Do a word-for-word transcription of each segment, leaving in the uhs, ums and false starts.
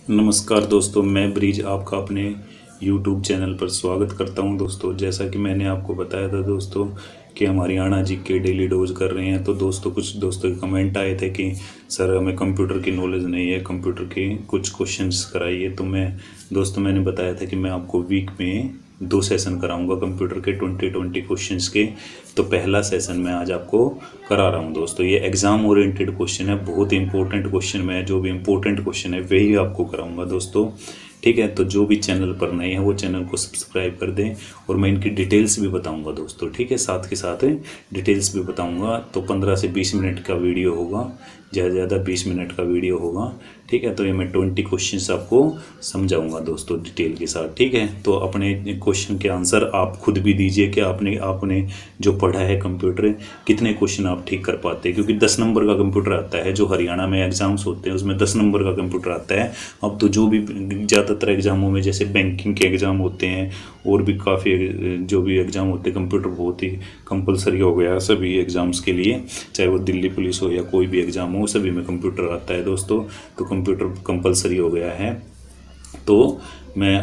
नमस्कार दोस्तों, मैं ब्रिज आपका अपने यूट्यूब चैनल पर स्वागत करता हूं। दोस्तों, जैसा कि मैंने आपको बताया था दोस्तों कि हम हरियाणा जी के डेली डोज कर रहे हैं। तो दोस्तों, कुछ दोस्तों के कमेंट आए थे कि सर हमें कंप्यूटर की नॉलेज नहीं है, कंप्यूटर के कुछ क्वेश्चंस कराइए। तो मैं दोस्तों मैंने बताया था कि मैं आपको वीक में दो सेशन कराऊंगा कंप्यूटर के ट्वेंटी ट्वेंटी क्वेश्चंस के। तो पहला सेशन मैं आज आपको करा रहा हूं दोस्तों। ये एग्ज़ाम ओरिएंटेड क्वेश्चन है, बहुत ही इंपॉर्टेंट क्वेश्चन। मैं जो भी इंपॉर्टेंट क्वेश्चन है वही आपको कराऊंगा दोस्तों, ठीक है। तो जो भी चैनल पर नए हैं वो चैनल को सब्सक्राइब कर दें, और मैं इनकी डिटेल्स भी बताऊंगा दोस्तों, ठीक है। साथ के साथ डिटेल्स भी बताऊंगा। तो पंद्रह से बीस मिनट का वीडियो होगा, ज़्यादा से ज़्यादा बीस मिनट का वीडियो होगा, ठीक है। तो ये मैं ट्वेंटी क्वेश्चंस आपको समझाऊंगा दोस्तों डिटेल के साथ, ठीक है। तो अपने क्वेश्चन के आंसर आप खुद भी दीजिए कि आपने आपने जो पढ़ा है कंप्यूटर, कितने क्वेश्चन आप ठीक कर पाते हैं। क्योंकि दस नंबर का कंप्यूटर आता है, जो हरियाणा में एग्जाम्स होते हैं उसमें दस नंबर का कंप्यूटर आता है। अब तो जो भी ज़्यादातर एग्जामों में, जैसे बैंकिंग के एग्ज़ाम होते हैं और भी काफ़ी जो भी एग्ज़ाम होते हैं, कंप्यूटर बहुत ही कंपलसरी हो गया सभी एग्ज़ाम्स के लिए, चाहे वो दिल्ली पुलिस हो या कोई भी एग्ज़ाम हो, सभी में कंप्यूटर आता है दोस्तों। तो कंप्यूटर कंपलसरी हो गया है। तो मैं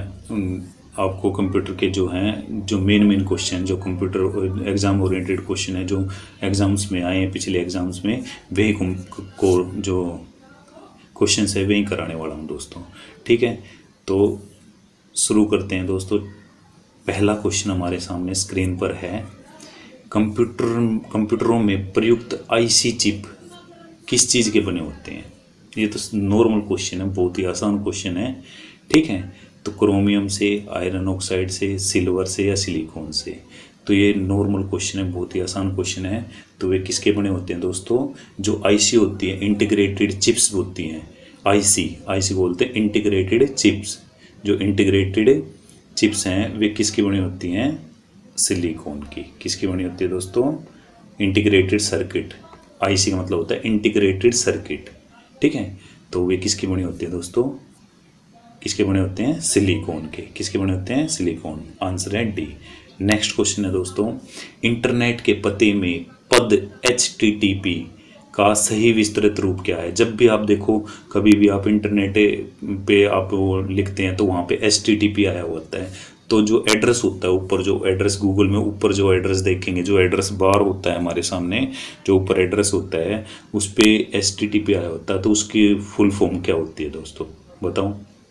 आपको कंप्यूटर के जो हैं, जो मेन मेन क्वेश्चन, जो कंप्यूटर एग्ज़ाम ओरिएंटेड क्वेश्चन है, जो एग्ज़ाम्स में आए हैं पिछले एग्ज़ाम्स में, वही को जो क्वेश्चन है वही कराने वाला हूँ दोस्तों, ठीक है। तो शुरू करते हैं दोस्तों। पहला क्वेश्चन हमारे सामने स्क्रीन पर है। कंप्यूटर कंप्यूटरों में प्रयुक्त आईसी चिप किस चीज़ के बने होते हैं? ये तो नॉर्मल क्वेश्चन है, बहुत ही आसान क्वेश्चन है, ठीक है। तो क्रोमियम से, आयरन ऑक्साइड से, सिल्वर से या सिलिकॉन से। तो ये नॉर्मल क्वेश्चन है, बहुत ही आसान क्वेश्चन है। तो वे किसके बने होते हैं दोस्तों? जो आईसी होती है, इंटीग्रेटेड चिप्स होती हैं, आईसी आईसी बोलते हैं इंटीग्रेटेड चिप्स। जो इंटीग्रेटेड चिप्स हैं वे किसकी बनी होती हैं? सिलिकॉन की। किसकी बनी होती है दोस्तों? Integrated circuit. आईसी का मतलब होता है इंटीग्रेटेड सर्किट, ठीक है। तो वे किसकी बनी होती है दोस्तों? किसके बने होते हैं? सिलिकॉन के। किसके बने होते हैं? सिलिकॉन। आंसर है डी। नेक्स्ट क्वेश्चन है दोस्तों, इंटरनेट के पते में पद एच टी टी पी का सही विस्तृत रूप क्या है? जब भी आप देखो, कभी भी आप इंटरनेट पे आप वो लिखते हैं तो वहाँ पे एच टी टी पी आया होता है। तो जो एड्रेस होता है ऊपर, जो एड्रेस गूगल में ऊपर जो एड्रेस देखेंगे, जो एड्रेस बार होता है हमारे सामने, जो ऊपर एड्रेस होता है उस पर एच टी टी पी आया होता है। तो उसकी फुल फॉर्म क्या होती है दोस्तों? बताओ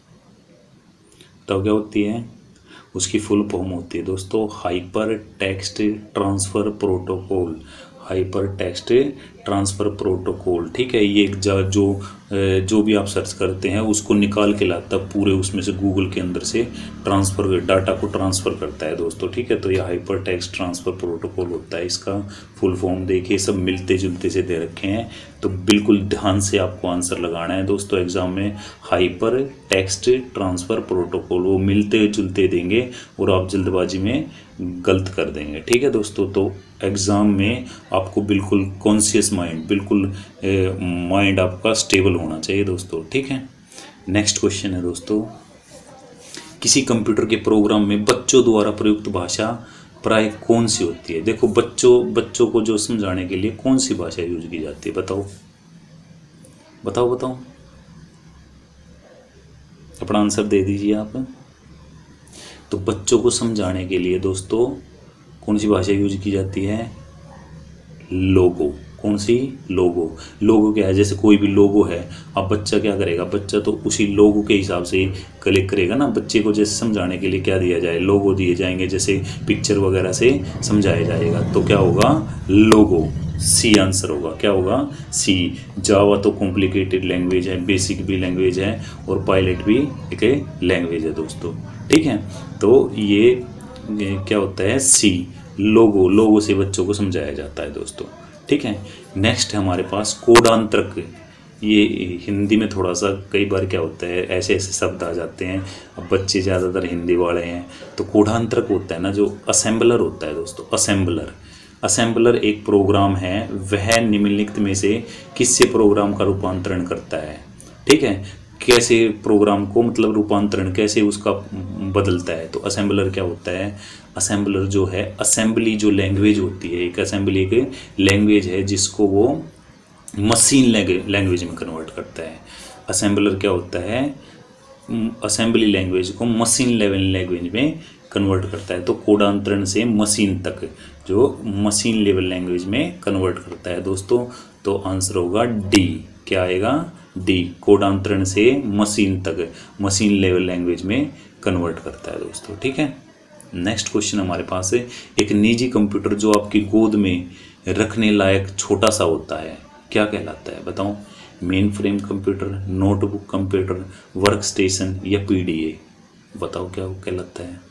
बताओ क्या होती है? उसकी फुल फॉर्म होती है दोस्तों hypertext transfer protocol. Hypertext transfer protocol, ठीक है। ये जो जो भी आप सर्च करते हैं उसको निकाल के लाता है पूरे, उसमें से गूगल के अंदर से ट्रांसफ़र डाटा को ट्रांसफ़र करता है दोस्तों, ठीक है। तो ये हाइपर टेक्स्ट ट्रांसफ़र प्रोटोकॉल होता है। इसका फुल फॉर्म देखिए, सब मिलते जुलते से दे रखे हैं। तो बिल्कुल ध्यान से आपको आंसर लगाना है दोस्तों एग्ज़ाम में। हाइपर टेक्स्ट ट्रांसफ़र प्रोटोकॉल, वो मिलते जुलते देंगे और आप जल्दबाजी में गलत कर देंगे, ठीक है दोस्तों। तो एग्ज़ाम में आपको बिल्कुल कॉन्शियस माइंड, बिल्कुल माइंड आपका स्टेबल होना चाहिए दोस्तों, ठीक है। नेक्स्ट क्वेश्चन है दोस्तों, किसी कंप्यूटर के प्रोग्राम में बच्चों द्वारा प्रयुक्त भाषा प्राय कौन सी होती है? देखो, बच्चों बच्चों को जो समझाने के लिए कौन सी भाषा यूज की जाती है? बताओ बताओ बताओ अपना आंसर दे दीजिए आप। तो बच्चों को समझाने के लिए दोस्तों कौन सी भाषा यूज की जाती है? लोगो। कौन सी? लोगो। लोगो क्या है? जैसे कोई भी लोगो है, अब बच्चा क्या करेगा? बच्चा तो उसी लोगो के हिसाब से क्लिक करेगा ना। बच्चे को जैसे समझाने के लिए क्या दिया जाए? लोगो दिए जाएंगे, जैसे पिक्चर वगैरह से समझाया जाएगा। तो क्या होगा? लोगो। सी आंसर होगा। क्या होगा? सी। जावा तो कॉम्प्लिकेटेड लैंग्वेज है, बेसिक भी लैंग्वेज है और पायलट भी एक लैंग्वेज है दोस्तों, ठीक है। तो ये, ये क्या होता है? सी। लोगो। लोगो से बच्चों को समझाया जाता है दोस्तों, ठीक है। नेक्स्ट है हमारे पास कोडांतरक। ये हिंदी में थोड़ा सा कई बार क्या होता है, ऐसे ऐसे शब्द आ जाते हैं। अब बच्चे ज़्यादातर हिंदी वाले हैं। तो कोडांतरक होता है ना, जो असेंबलर होता है दोस्तों, असेंबलर। असेंबलर एक प्रोग्राम है, वह निम्नलिखित में से किससे प्रोग्राम का रूपांतरण करता है? ठीक है, कैसे प्रोग्राम को, मतलब रूपांतरण कैसे उसका बदलता है। तो असेंबलर क्या होता है? असेंबलर जो है, असेंबली जो लैंग्वेज होती है, एक असेंबली एक लैंग्वेज है जिसको वो मशीन लैंग्वेज में कन्वर्ट करता है। असेंबलर क्या होता है? असेंबली लैंग्वेज को मशीन लेवल लैंग्वेज में कन्वर्ट करता है। तो कोडांतरण से मशीन तक जो मशीन लेवल लैंग्वेज में कन्वर्ट करता है दोस्तों। तो आंसर होगा डी। क्या आएगा? डी। कोडांतरण से मशीन तक मशीन लेवल लैंग्वेज में कन्वर्ट करता है दोस्तों। ठीक है। नेक्स्ट क्वेश्चन हमारे पास है, एक निजी कंप्यूटर जो आपकी गोद में रखने लायक छोटा सा होता है क्या कहलाता है? बताओ। Mainframe computer, notebook computer, workstation या पीडीए? बताओ क्या कहलाता है?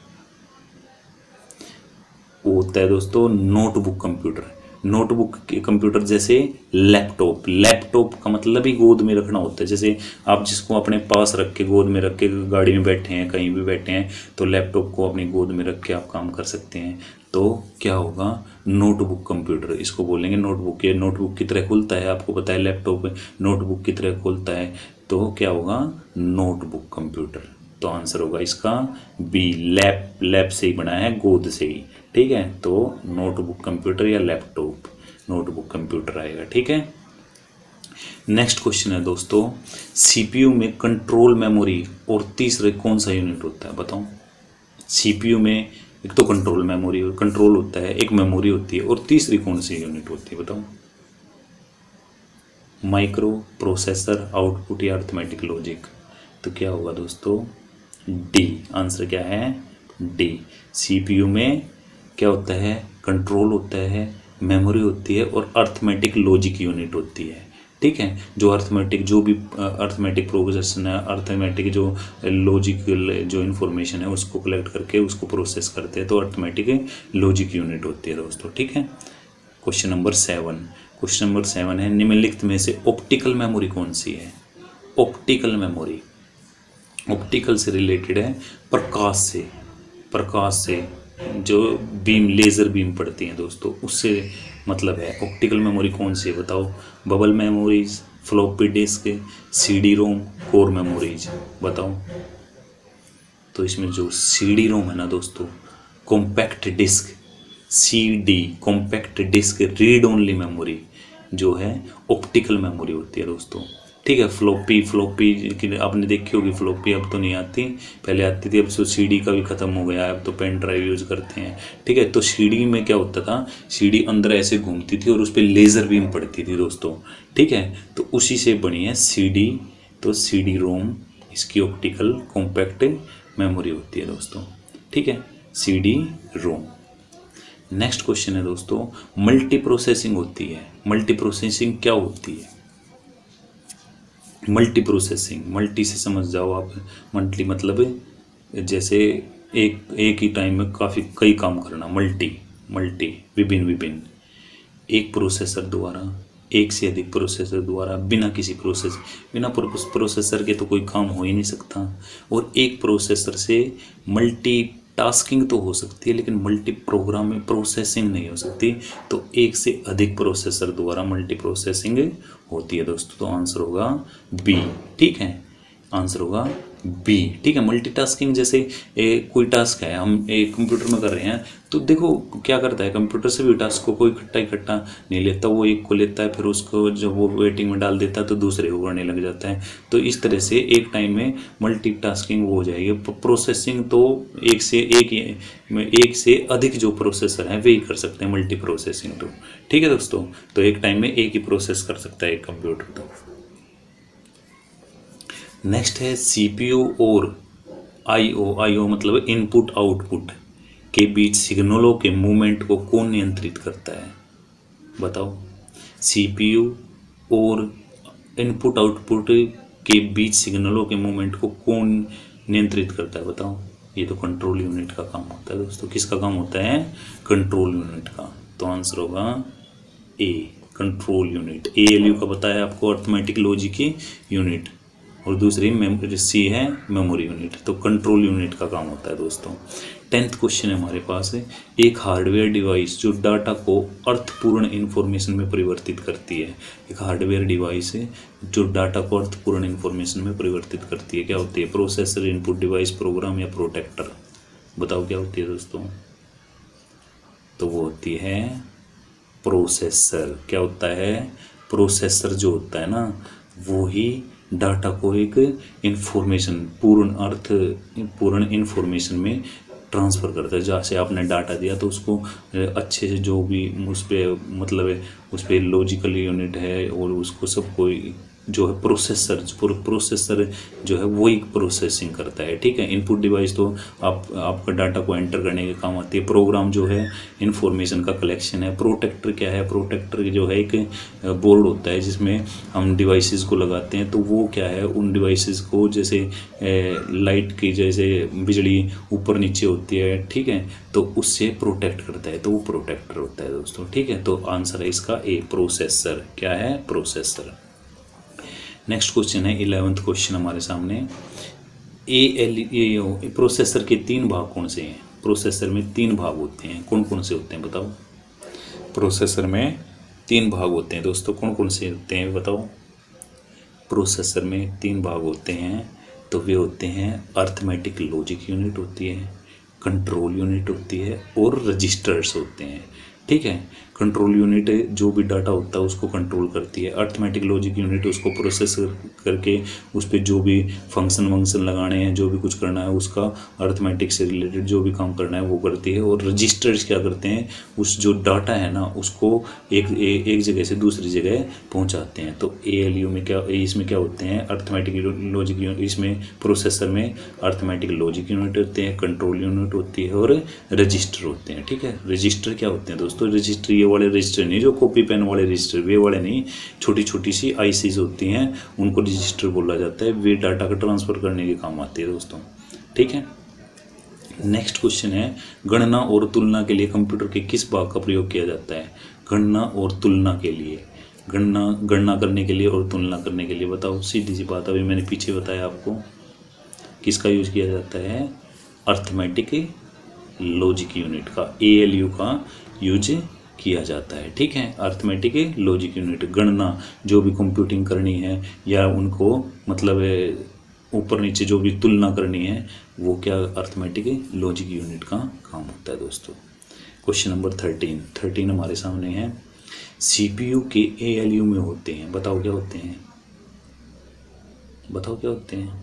वो होता है दोस्तों नोटबुक कंप्यूटर। नोटबुक कंप्यूटर जैसे लैपटॉप। लैपटॉप का मतलब ही गोद में रखना होता है। जैसे आप जिसको अपने पास रख के गोद में रख के गाड़ी में बैठे हैं, कहीं भी बैठे हैं, तो लैपटॉप को अपनी गोद में रख के आप काम कर सकते हैं। तो क्या होगा? Notebook computer. इसको बोलेंगे नोटबुक। ये नोटबुक की तरह खुलता है, आपको पता है लैपटॉप नोटबुक की तरह खुलता है। तो क्या होगा? Notebook computer. तो आंसर होगा इसका बी। लैप लैप से ही बना है, गोद से ही। ठीक है। तो नोटबुक कंप्यूटर या लैपटॉप, नोटबुक कंप्यूटर आएगा। ठीक है। नेक्स्ट क्वेश्चन है दोस्तों, सीपीयू में कंट्रोल मेमोरी और तीसरे कौन सा यूनिट होता है? बताओ। सीपीयू में एक तो कंट्रोल मेमोरी कंट्रोल होता है, एक मेमोरी होती है, और तीसरी कौन सी यूनिट होती है? बताओ। माइक्रो प्रोसेसर, आउटपुट या अर्थमेटिक लॉजिक? तो क्या होगा दोस्तों? डी। आंसर क्या है? डी। सीपीयू में क्या होता है? कंट्रोल होता है, मेमोरी होती है, और अर्थमेटिक लॉजिक यूनिट होती है। ठीक है। जो अर्थमेटिक जो भी अर्थमेटिक प्रोसेसन है, अर्थमेटिक जो लॉजिकल जो इन्फॉर्मेशन है उसको कलेक्ट करके उसको प्रोसेस करते हैं, तो अर्थमेटिक लॉजिक यूनिट होती है दोस्तों। ठीक है। Question number seven. Question number seven है, निम्नलिखित में से ऑप्टिकल मेमोरी कौन सी है? ऑप्टिकल मेमोरी ऑप्टिकल से रिलेटेड है, प्रकाश से प्रकाश से जो बीम लेज़र बीम पड़ती हैं दोस्तों, उससे मतलब है। ऑप्टिकल मेमोरी कौन सी है? बताओ। Bubble memories, floppy disk, CD ROM, core memories? बताओ। तो इसमें जो सीडी रोम है ना दोस्तों, compact disc, CD compact disc read only memory जो है ऑप्टिकल मेमोरी होती है दोस्तों। ठीक है। फ्लॉपी फ्लॉपी की आपने देखी होगी, फ्लॉपी अब तो नहीं आती, पहले आती थी। अब तो सीडी का भी ख़त्म हो गया है, अब तो पेन ड्राइव यूज़ करते हैं। ठीक है। तो सीडी में क्या होता था? सीडी अंदर ऐसे घूमती थी और उस पर लेज़र बीम पड़ती थी दोस्तों। ठीक है। तो उसी से बनी है सीडी। तो सीडी रोम इसकी ऑप्टिकल कॉम्पैक्ट मेमोरी होती है दोस्तों। ठीक है। CD ROM. नेक्स्ट क्वेश्चन है दोस्तों, मल्टी प्रोसेसिंग होती है। मल्टी प्रोसेसिंग क्या होती है? मल्टी प्रोसेसिंग, मल्टी से समझ जाओ आप। मल्टी मतलब जैसे एक एक ही टाइम में काफ़ी कई काम करना। मल्टी मल्टी विभिन्न विभिन्न एक प्रोसेसर द्वारा, एक से अधिक प्रोसेसर द्वारा, बिना किसी प्रोसेस बिना प्रोसेसर के तो कोई काम हो ही नहीं सकता। और एक प्रोसेसर से मल्टी टास्किंग तो हो सकती है, लेकिन मल्टी प्रोग्रामिंग प्रोसेसिंग नहीं हो सकती। तो एक से अधिक प्रोसेसर द्वारा मल्टी प्रोसेसिंग होती है दोस्तों। तो आंसर होगा बी। ठीक है। आंसर होगा बी। ठीक है। मल्टीटास्किंग जैसे ए, कोई टास्क है हम एक कंप्यूटर में कर रहे हैं, तो देखो क्या करता है, कंप्यूटर से भी टास्क को कोई इकट्ठा इकट्ठा नहीं लेता, वो एक को लेता है, फिर उसको जब वो वेटिंग में डाल देता है तो दूसरे को करने लग जाता है। तो इस तरह से एक टाइम में मल्टीटास्किंग हो जाएगी। प्रोसेसिंग तो एक से एक एक से अधिक जो प्रोसेसर हैं वे ही कर सकते हैं मल्टी प्रोसेसिंग तो। ठीक है दोस्तों। तो एक टाइम में एक ही प्रोसेस कर सकता है एक कंप्यूटर तो। नेक्स्ट है सीपीयू और आईओ। आईओ मतलब इनपुट आउटपुट के बीच सिग्नलों के मूवमेंट को कौन नियंत्रित करता है? बताओ। सीपीयू और इनपुट आउटपुट के बीच सिग्नलों के मूवमेंट को कौन नियंत्रित करता है? बताओ। ये तो कंट्रोल यूनिट का काम होता है दोस्तों। किसका काम होता है? कंट्रोल यूनिट का। तो आंसर होगा ए, कंट्रोल यूनिट। एएलयू का बताया आपको, अर्थमेटिक लॉजिक यूनिट, और दूसरी मेमोरी सी है मेमोरी यूनिट। तो कंट्रोल यूनिट का काम होता है दोस्तों। टेंथ क्वेश्चन है हमारे पास है, एक हार्डवेयर डिवाइस जो डाटा को अर्थपूर्ण इन्फॉर्मेशन में परिवर्तित करती है। एक हार्डवेयर डिवाइस है जो डाटा को अर्थपूर्ण इन्फॉर्मेशन में परिवर्तित करती है, क्या होती है? प्रोसेसर, इनपुट डिवाइस, प्रोग्राम या प्रोटेक्टर? बताओ क्या होती है दोस्तों? तो वो होती है प्रोसेसर। क्या होता है? प्रोसेसर जो होता है ना, वो ही डाटा को एक इंफॉर्मेशन पूर्ण अर्थ पूर्ण इंफॉर्मेशन में ट्रांसफ़र करता है। जैसे आपने डाटा दिया तो उसको अच्छे से जो भी उस पर मतलब है उस पर लॉजिकल यूनिट है और उसको सब कोई जो है प्रोसेसर प्रोसेसर जो है वो एक प्रोसेसिंग करता है। ठीक है, इनपुट डिवाइस तो आप आपका डाटा को एंटर करने के काम आती है। प्रोग्राम जो है इंफॉर्मेशन का कलेक्शन है। प्रोटेक्टर क्या है? प्रोटेक्टर जो है एक बोर्ड होता है जिसमें हम डिवाइसेस को लगाते हैं। तो वो क्या है, उन डिवाइसेस को जैसे लाइट की जैसे बिजली ऊपर नीचे होती है, ठीक है, तो उससे प्रोटेक्ट करता है, तो वो प्रोटेक्टर होता है दोस्तों। ठीक है, तो आंसर है इसका ए, प्रोसेसर। क्या है? प्रोसेसर। नेक्स्ट क्वेश्चन है इलेवेंथ क्वेश्चन हमारे सामने। ए एल ए प्रोसेसर के तीन भाग कौन से हैं? प्रोसेसर में तीन भाग होते हैं, कौन कौन से होते हैं बताओ? प्रोसेसर में तीन भाग होते हैं दोस्तों, कौन कौन से होते हैं बताओ? प्रोसेसर में तीन भाग होते हैं, तो वे होते हैं अर्थमेटिक लॉजिक यूनिट होती है, कंट्रोल यूनिट होती है और रजिस्टर्स होते हैं। ठीक है, कंट्रोल यूनिट जो भी डाटा होता है उसको कंट्रोल करती है। अर्थमेटिक लॉजिक यूनिट उसको प्रोसेस करके उस पर जो भी फंक्शन वंक्शन लगाने हैं, जो भी कुछ करना है उसका अर्थमेटिक से रिलेटेड जो भी काम करना है वो करती है। और रजिस्टर्स क्या करते हैं, उस जो डाटा है ना उसको एक ए, एक जगह से दूसरी जगह पहुंचाते हैं। तो ए एल यू में क्या इसमें क्या होते हैं? अर्थमेटिक लॉजिक यूनिट, इसमें प्रोसेसर में अर्थमेटिक लॉजिक यूनिट होते हैं, कंट्रोल यूनिट होती है और रजिस्टर होते हैं। ठीक है, रजिस्टर क्या होते हैं दोस्तों? रजिस्टर ये वाले रजिस्टर नहीं जो कॉपी पेन वाले रजिस्टर, वे वाले नहीं, छोटी छोटी सी आईसीज होती हैं, उनको रजिस्टर बोला जाता है। वे डाटा का ट्रांसफ़र करने के काम आती है दोस्तों। ठीक है, नेक्स्ट क्वेश्चन है गणना और तुलना के लिए कंप्यूटर के किस भाग का प्रयोग किया जाता है? गणना और तुलना के लिए, गणना गणना करने के लिए और तुलना करने के लिए बताओ। सीधी सी बात, अभी मैंने पीछे बताया आपको, किसका यूज किया जाता है? अर्थमेटिक लॉजिक यूनिट का, ए एल यू का यूज किया जाता है। ठीक है, अर्थमेटिक लॉजिक यूनिट, गणना जो भी कंप्यूटिंग करनी है या उनको मतलब ऊपर नीचे जो भी तुलना करनी है वो क्या अर्थमेटिक लॉजिक यूनिट का काम होता है दोस्तों। क्वेश्चन नंबर थर्टीन थर्टीन हमारे सामने है। सीपीयू के ए एल यू में होते हैं, बताओ क्या होते हैं? बताओ क्या होते हैं?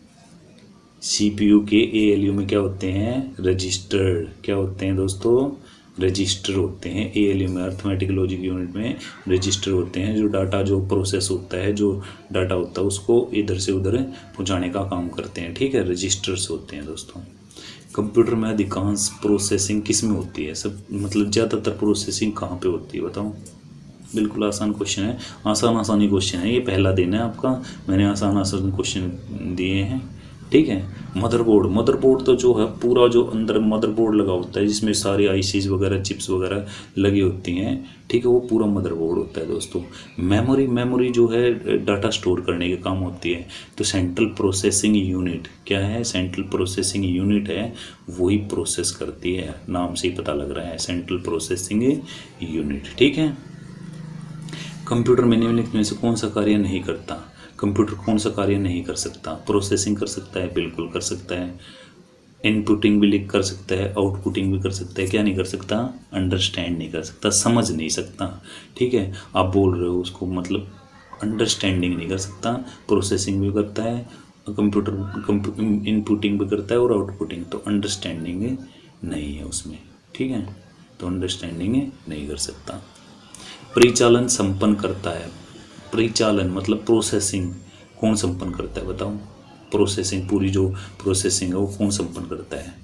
सीपीयू के ए एल यू में क्या होते हैं? रजिस्टर। क्या होते हैं दोस्तों? रजिस्टर होते हैं। ए एल यू में अर्थमेटिक लॉजिक यूनिट में रजिस्टर होते हैं, जो डाटा जो प्रोसेस होता है, जो डाटा होता है उसको इधर से उधर पहुंचाने का काम करते हैं। ठीक है, रजिस्टर्स होते हैं दोस्तों। कंप्यूटर में अधिकांश प्रोसेसिंग किस में होती है? सब मतलब ज़्यादातर प्रोसेसिंग कहाँ पे होती है बताओ? बिल्कुल आसान क्वेश्चन है, आसान आसान ही क्वेश्चन है, ये पहला दिन है आपका, मैंने आसान आसान क्वेश्चन दिए हैं। ठीक है, मदरबोर्ड मदरबोर्ड तो जो है पूरा जो अंदर मदरबोर्ड लगा होता है जिसमें सारी आईसीज वगैरह चिप्स वगैरह लगी होती हैं, ठीक है, वो पूरा मदरबोर्ड होता है दोस्तों। मेमोरी मेमोरी जो है डाटा स्टोर करने के काम होती है। तो सेंट्रल प्रोसेसिंग यूनिट क्या है? सेंट्रल प्रोसेसिंग यूनिट है, वही प्रोसेस करती है, नाम से ही पता लग रहा है, सेंट्रल प्रोसेसिंग यूनिट। ठीक है, कंप्यूटर में निम्नलिखित में से कौन सा कार्य नहीं करता? कंप्यूटर कौन सा कार्य नहीं कर सकता? प्रोसेसिंग कर सकता है, बिल्कुल कर सकता है। इनपुटिंग भी लिख कर सकता है, आउटपुटिंग भी कर सकता है। क्या नहीं कर सकता? अंडरस्टैंड नहीं कर सकता, समझ नहीं सकता। ठीक है, आप बोल रहे हो उसको मतलब अंडरस्टैंडिंग नहीं कर सकता। प्रोसेसिंग भी करता है कंप्यूटर, इनपुटिंग भी करता है और आउटपुटिंग, तो अंडरस्टैंडिंग नहीं है उसमें। ठीक है, तो अंडरस्टैंडिंग नहीं कर सकता। परिचालन संपन्न करता है, परिचालन मतलब प्रोसेसिंग कौन संपन्न करता है बताओ? प्रोसेसिंग, पूरी जो प्रोसेसिंग है वो कौन संपन्न करता है?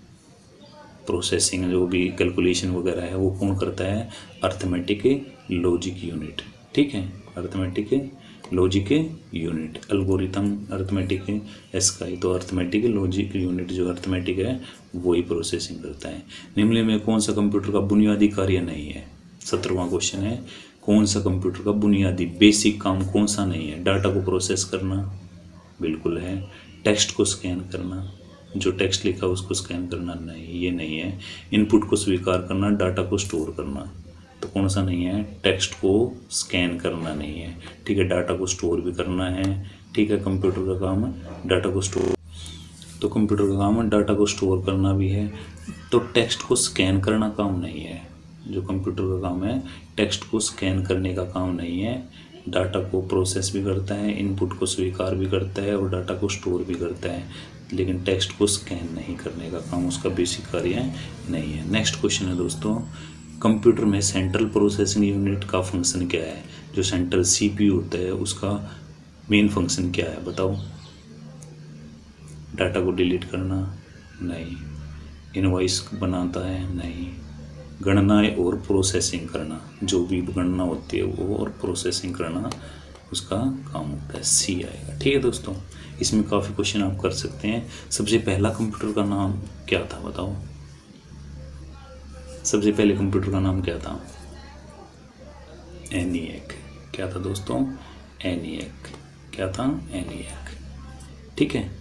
प्रोसेसिंग जो भी कैलकुलेशन वगैरह है वो कौन करता है? Arithmetic logic unit. ठीक है, arithmetic logic unit, algorithm arithmetic एसकाई, तो अर्थमेटिक लॉजिक यूनिट जो अर्थमेटिक है वही प्रोसेसिंग करता है। निम्न में कौन सा कंप्यूटर का बुनियादी कार्य नहीं है? सत्रहवां क्वेश्चन है, कौन सा कंप्यूटर का बुनियादी बेसिक काम कौन सा नहीं है? डाटा को प्रोसेस करना, बिल्कुल है। टेक्स्ट को स्कैन करना, जो टेक्स्ट लिखा उसको स्कैन करना, नहीं, ये नहीं है। इनपुट को स्वीकार करना, डाटा को स्टोर करना, तो कौन सा नहीं है? टेक्स्ट को स्कैन करना नहीं है। ठीक है, डाटा को स्टोर भी करना है। ठीक है, कंप्यूटर का काम है डाटा को स्टोर, तो कंप्यूटर का काम है डाटा को स्टोर करना भी है। तो टेक्स्ट को स्कैन करना काम नहीं है, जो कंप्यूटर का काम है टेक्स्ट को स्कैन करने का काम नहीं है। डाटा को प्रोसेस भी करता है, इनपुट को स्वीकार भी करता है और डाटा को स्टोर भी करता है, लेकिन टेक्स्ट को स्कैन नहीं करने का काम उसका बेसिक कार्य नहीं है। नेक्स्ट क्वेश्चन है दोस्तों, कंप्यूटर में सेंट्रल प्रोसेसिंग यूनिट का फंक्शन क्या है? जो सेंट्रल सीपीयू होता है उसका मेन फंक्शन क्या है बताओ? डाटा को डिलीट करना? नहीं। इनवॉइस बनाता है? नहीं। गणनाएं और प्रोसेसिंग करना, जो भी गणना होती है वो और प्रोसेसिंग करना उसका काम होता है, सी आएगा। ठीक है दोस्तों, इसमें काफ़ी क्वेश्चन आप कर सकते हैं। सबसे पहला कंप्यूटर का नाम क्या था बताओ? सबसे पहले कंप्यूटर का नाम क्या था? एनिएक। क्या था दोस्तों? एनिएक। क्या था? एनिएक। ठीक है,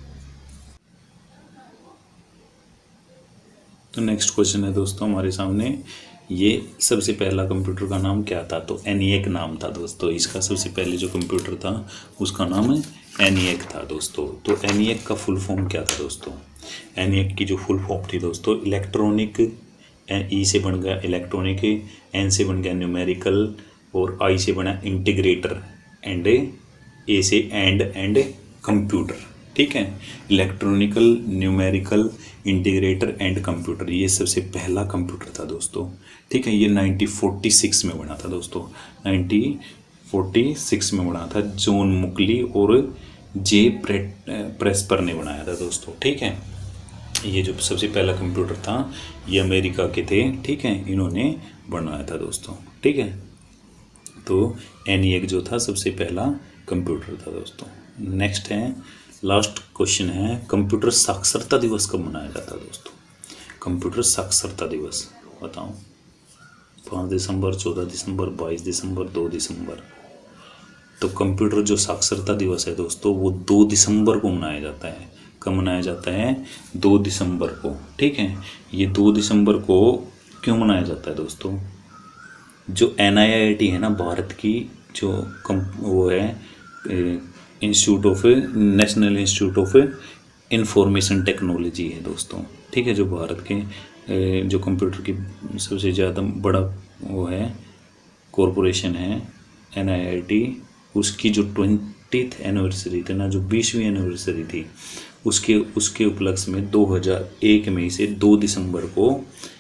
तो नेक्स्ट क्वेश्चन है दोस्तों हमारे सामने, ये सबसे पहला कंप्यूटर का नाम क्या था? तो एनिएक नाम था दोस्तों इसका। सबसे पहले जो कंप्यूटर था उसका नाम एनिएक था दोस्तों। तो एनिएक का फुल फॉर्म क्या था दोस्तों? एनिएक की जो फुल फॉर्म थी दोस्तों, इलेक्ट्रॉनिक, ई से बन गया इलेक्ट्रॉनिक, एन से बन गया न्यूमेरिकल और आई से बना इंटीग्रेटर, एंड ए से एंड एंड कंप्यूटर। ठीक है, electronical, numerical, integrator and computer, ये सबसे पहला कंप्यूटर था दोस्तों। ठीक है, ये नाइनटीन फोर्टी सिक्स में बना था दोस्तों, नाइनटीन फोर्टी सिक्स में बना था। जॉन मुकली और जे प्रेस्पर ने बनाया था दोस्तों। ठीक है, ये जो सबसे पहला कंप्यूटर था ये अमेरिका के थे। ठीक है, इन्होंने बनाया था दोस्तों। ठीक है, तो एनिएक जो था सबसे पहला कंप्यूटर था दोस्तों। नेक्स्ट है, लास्ट क्वेश्चन है, कंप्यूटर साक्षरता दिवस कब मनाया जाता है दोस्तों? कंप्यूटर साक्षरता दिवस बताओ? पाँच दिसंबर, चौदह दिसंबर, बाईस दिसंबर, दो दिसंबर। तो कंप्यूटर जो साक्षरता दिवस है दोस्तों वो दो दिसंबर को मनाया जाता है। कब मनाया जाता है? दो दिसंबर को। ठीक है, ये दो दिसंबर को क्यों मनाया जाता है दोस्तों? जो एन आई आई टी है ना, भारत की जो कम वो है institute of national institute of information technology है दोस्तों। ठीक है, जो भारत के जो कंप्यूटर की सबसे ज़्यादा बड़ा वो है कॉरपोरेशन है एन आई आई टी, उसकी जो ट्वेंटीथ एनिवर्सरी थी ना, जो बीसवीं एनिवर्सरी थी, उसके उसके उपलक्ष्य में दो हज़ार एक में से दो दिसंबर को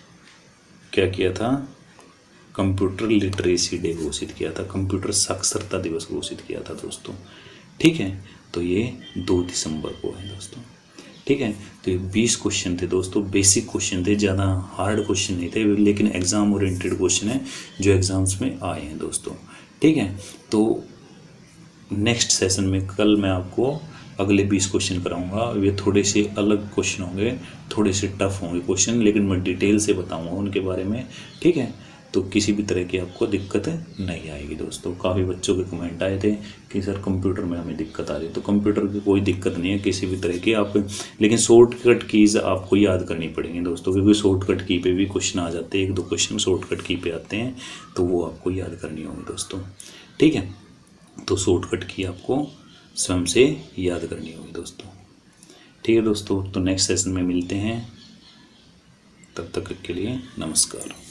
क्या किया था? कंप्यूटर लिटरेसी डे घोषित किया था, कंप्यूटर साक्षरता दिवस घोषित किया था दोस्तों। ठीक है, तो ये दो दिसंबर को है दोस्तों। ठीक है, तो ये बीस क्वेश्चन थे दोस्तों, बेसिक क्वेश्चन थे, ज़्यादा हार्ड क्वेश्चन नहीं थे, लेकिन एग्जाम ओरिएंटेड क्वेश्चन है जो एग्जाम्स में आए हैं दोस्तों। ठीक है, तो नेक्स्ट सेशन में कल मैं आपको अगले बीस क्वेश्चन कराऊंगा। ये थोड़े से अलग क्वेश्चन होंगे, थोड़े से टफ होंगे क्वेश्चन, लेकिन मैं डिटेल से बताऊंगा उनके बारे में। ठीक है, तो किसी भी तरह की आपको दिक्कत नहीं आएगी दोस्तों। काफ़ी बच्चों के कमेंट आए थे कि सर कंप्यूटर में हमें दिक्कत आ रही है, तो कंप्यूटर की कोई दिक्कत नहीं है किसी भी तरह की आप, लेकिन शॉर्टकट कीज़ आपको याद करनी पड़ेंगी दोस्तों, क्योंकि शॉर्टकट की पे भी क्वेश्चन आ जाते हैं, एक दो क्वेश्चन शॉर्टकट की पे आते हैं, तो वो आपको याद करनी होगी दोस्तों। ठीक है, तो शॉर्टकट की आपको स्वयं से याद करनी होगी दोस्तों। ठीक है दोस्तों, तो नेक्स्ट सेशन में मिलते हैं, तब तक के लिए नमस्कार।